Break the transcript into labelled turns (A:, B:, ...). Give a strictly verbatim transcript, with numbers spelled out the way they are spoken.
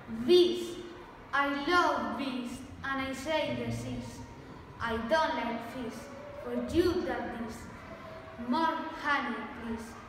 A: Bees. I love bees, and I say the seas. I don't like fish, for you that is. More honey, please.